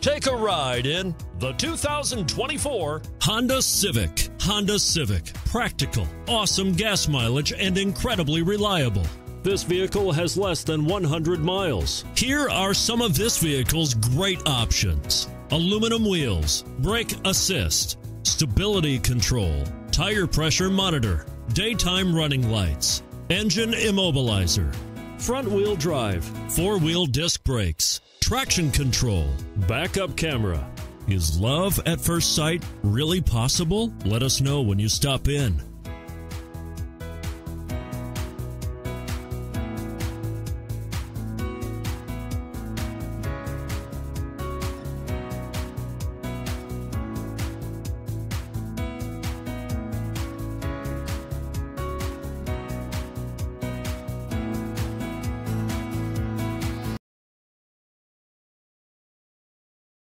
Take a ride in the 2024 Honda Civic. Honda Civic. Practical, awesome gas mileage, and incredibly reliable. This vehicle has less than 100 miles. Here are some of this vehicle's great options: aluminum wheels, brake assist, stability control, tire pressure monitor, daytime running lights, engine immobilizer, front-wheel drive, four-wheel disc brakes, traction control, backup camera. Is love at first sight really possible? Let us know when you stop in.